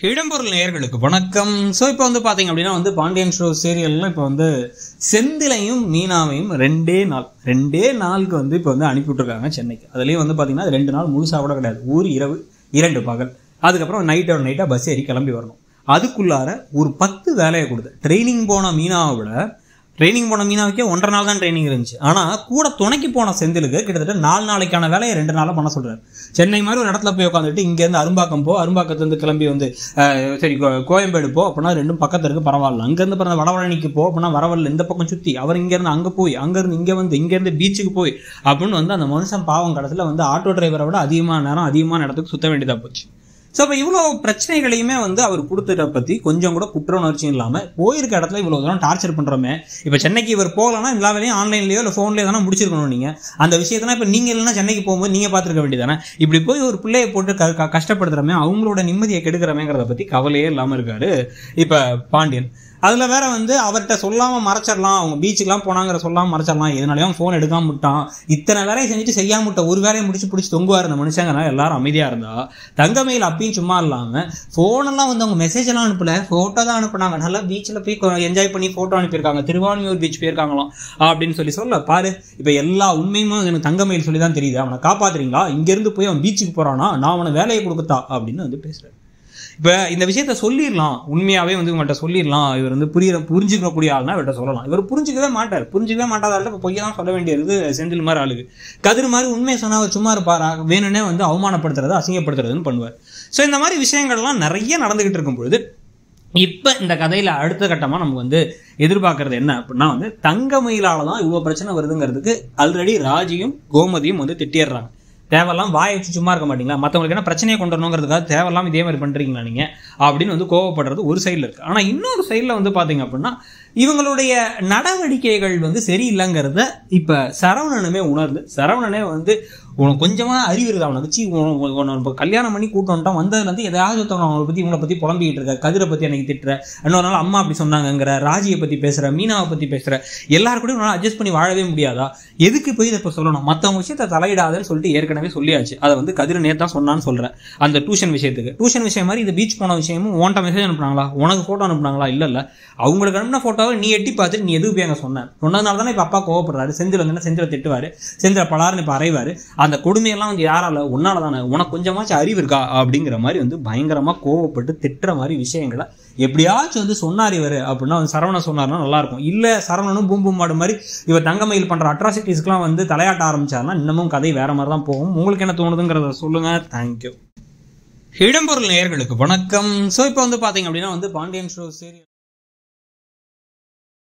இடம்பொருள் நேயர்களுக்கு வணக்கம். ஸோ இப்போ வந்து பார்த்தீங்க அப்படின்னா பாண்டியன் ஷோ சீரியல்லாம் இப்போ செந்திலையும் மீனாவையும் ரெண்டே நாளுக்கு இப்போ அனுப்பி விட்டுருக்காங்க சென்னைக்கு. அதுலேயும் பார்த்தீங்கன்னா 2 நாள் முழுசாக கூட கிடையாது. ஊர் இரவு 2 பகல், அதுக்கப்புறம் நைட்டாக பஸ் ஏறி கிளம்பி வரணும். அதுக்குள்ளார ஒரு 10 வேலையை கொடுத்து ட்ரைனிங் போன மீனாவை விட மீனாவுக்கே 1.5 நாள் தான் ட்ரைனிங் இருந்துச்சு. ஆனால் கூட துணைக்கு போன செந்திலுக்கு கிட்டத்தட்ட 4 நாளைக்கான வேலையை 2 நாளாக பண்ண சொல்கிறார். சென்னை மாதிரி ஒரு இடத்துல போய் உட்காந்துட்டு இங்கேருந்து அரும்பாக்கத்துலேருந்து கிளம்பி சரி கோயம்பேடு போ அப்படின்னா 2 பக்கத்து இருக்கு, பரவாயில்ல. அங்கேருந்து பிறந்த வடவழனிக்கு போ அப்படின்னா வரவல்ல, இந்த பக்கம் சுற்றி அவர் இங்கேருந்து அங்கே போய் அங்கேருந்து இங்கேருந்து பீச்சுக்கு போய் அப்படின்னு அந்த மனுஷன் பாவம் கடைசியில் ஆட்டோ டிரைவரை விட அதிகமான இடத்துக்கு சுற்ற வேண்டியதாக போச்சு. ஸோ இப்போ இவ்வளோ பிரச்சனைகளையுமே அவர் கொடுத்துட்ட பற்றி கொஞ்சம் கூட குற்ற உணர்ச்சியும் இல்லாமல் போயிருக்க இடத்துல இவ்வளோ தூரம் டார்ச்சர் பண்ணுறோமே. இப்போ சென்னைக்கு இவர் போகலன்னா எல்லா வேலையும் ஆன்லைன்லேயோ இல்லை ஃபோன்லேயோ தானே முடிச்சிருக்கணும். நீங்கள் அந்த விஷயத்தான் இப்போ நீங்கள் இல்லைன்னா சென்னைக்கு போகும்போது நீங்கள் பார்த்துருக்க வேண்டியதானே. இப்படி போய் ஒரு பிள்ளையை போட்டு கஷ்டப்படுத்துறமே, அவங்களோட நிம்மதியை கெடுக்கிறமேங்கிறத பற்றி கவலையே இல்லாமல் இருக்காரு இப்போ பாண்டியன். அதில் வேற அவர்கிட்ட சொல்லாமல் மறைச்சிடலாம், அவங்க பீச்சுக்கெலாம் போனாங்கிற சொல்லாமல் மறைச்சிடலாம், எதனாலையும் ஃபோன் எடுக்காம விட்டான், இத்தனை வேலையை செஞ்சுட்டு செய்யாம விட்ட ஒரு வேலையை பிடிச்சி தொங்குவார் அந்த மனுஷங்க. எல்லாரும் அமைதியாக இருந்தா தங்கமயில் அப்பயும் சும்மா இல்லாமல் ஃபோனெல்லாம் அவங்க மெசேஜ் எல்லாம் அனுப்பல, ஃபோட்டோ தான் அனுப்புனாங்க. நல்லா பீச்சில் போய் என்ஜாய் பண்ணி ஃபோட்டோ அனுப்பியிருக்காங்க, திருவான்மியூர் பீச் போயிருக்காங்களாம் அப்படின்னு சொல்ல பாரு. இப்போ எல்லா உண்மையுமே எனக்கு தங்கமயில் சொல்லி தான் தெரியுது. அவனை காப்பாத்துறீங்களா, இங்கேருந்து போய் அவன் பீச்சுக்கு போறானா, நான் அவனை வேலையை கொடுக்கத்தா அப்படின்னு பேசுறேன். இப்போ இந்த விஷயத்த சொல்லிடலாம், உண்மையாவே இவங்கள்ட்ட சொல்லிடலாம். இவர் புரிஞ்சுக்கக்கூடிய ஆள்னா இவர்கிட்ட சொல்லலாம். இவர் புரிஞ்சுக்கவே மாட்டாதால இப்போ பொய்யா தான் சொல்ல வேண்டியது. செந்தில் மாதிரி ஆளுக்கு கதிர் மாதிரி உண்மையை சொன்னா அவர் சும்மா இருப்பாரா? வேணும்னே அவமானப்படுத்துறது, அசிங்கப்படுத்துறதுன்னு பண்ணுவார். ஸோ இந்த மாதிரி விஷயங்கள்லாம் நிறைய நடந்துகிட்டு இருக்கும் பொழுது இப்போ இந்த கதையில அடுத்த கட்டமா நமக்கு எதிர்பார்க்கறது என்ன அப்படின்னா தங்கமயிலால தான் இவ்வளவு பிரச்சனை வருதுங்கிறதுக்கு ஆல்ரெடி ராஜியும் கோமதியும் திட்டிடுறாங்க. தேவையெல்லாம் வாயை வச்சு சும்மா இருக்க மாட்டீங்களா, மற்றவங்களுக்கு என்ன பிரச்சனையை கொண்டு வரணுங்கிறதுக்காக தேவையெல்லாம் இதே மாதிரி பண்றீங்களா நீங்க அப்படின்னு கோவப்படுறது ஒரு சைடில் இருக்கு. ஆனா இன்னொரு சைடில் பாத்தீங்க அப்படின்னா இவங்களுடைய நடவடிக்கைகள் சரியில்லைங்கிறத இப்ப சரவணனுமே உணர்ந்து, சரவணனே உனக்கு கொஞ்சமா அறிவு இருக்கா, அவனை வச்சு கல்யாணம் பண்ணி கூட்டம்ட்டான் வந்ததுல எதாவது அவங்களை பத்தி இவங்களை பத்தி புலம்பிக்கிட்டு இருக்க, கதிரை பத்தி எனக்கு திட்டுற, இன்னொரு நாள் அம்மா அப்படி சொன்னாங்கிற, ராஜியை பத்தி பேசுற, மீனாவை பத்தி பேசுற, எல்லாருக்கூடயும் உன்னால அட்ஜஸ்ட் பண்ணி வாழவே முடியாதா? எதுக்கு போய் இதை இப்ப சொல்லணும்? மற்றவங்க விஷயத்தை தலையிடாதன்னு சொல்லிட்டு ஏற்கனவே சொல்லியாச்சு. அதை கதிர நேத்தான் சொன்னான்னு சொல்றேன். அந்த டியூஷன் விஷயம் மாதிரி இந்த பீச் போன விஷயமும் உன்ட்ட மெசேஜ் அனுப்புனாங்களா, உனக்கு போட்டோ அனுப்புனாங்களா? இல்ல அவங்களுக்கு அனுப்பின போட்டோவை நீ எட்டி பார்த்துட்டு நீ எதுவும் அங்க சொன்னதுனால தானே இப்ப அப்பா கோவப்படுறாரு. செந்தில திட்டுவாரு, செந்தில பலாருன்னு இப்ப அறைவாரு. அந்த கொடுமையெல்லாம் யாரால? உன்னால தானே. உனக்கு கொஞ்சமாச்சும் அறிவு இருக்கா அப்படிங்கிற மாதிரி பயங்கரமா கோவப்பட்டு திட்டுற மாதிரி விஷயங்களை எப்படியாச்சும் சொன்னார் இவரு அப்படின்னா சரவணன் சொன்னார்னா நல்லா இருக்கும். இல்ல சரவணனும் பூம்பூ மாடு மாதிரி இவர் தங்கமயில் பண்ற அட்ராசிட்டிஸ்க்குலாம் தலையாட்ட ஆரம்பிச்சாருன்னா இன்னமும் கதை வேற மாதிரி தான் போகும். உங்களுக்கு என்ன தோணுதுங்கிறத சொல்லுங்க. தேங்க்யூ. இடம்பொருள் நேயர்களுக்கு வணக்கம். ஸோ இப்போ பாத்தீங்க அப்படின்னா பாண்டியன் ஷோ சீரியல்